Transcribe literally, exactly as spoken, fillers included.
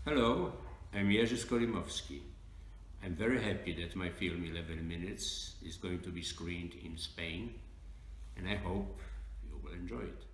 Hello, I'm Jerzy Skolimowski. I'm very happy that my film eleven minutes is going to be screened in Spain, and I hope you will enjoy it.